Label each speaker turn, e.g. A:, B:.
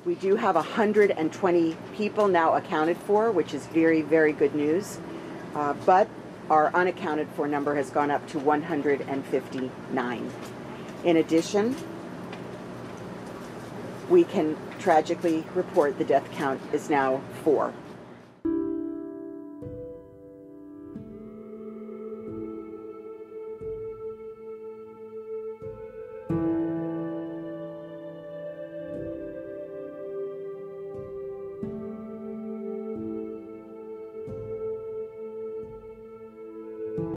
A: We do have 120 people now accounted for, which is very, very good news. But our unaccounted for number has gone up to 159. In addition, we can tragically report the death count is now 4.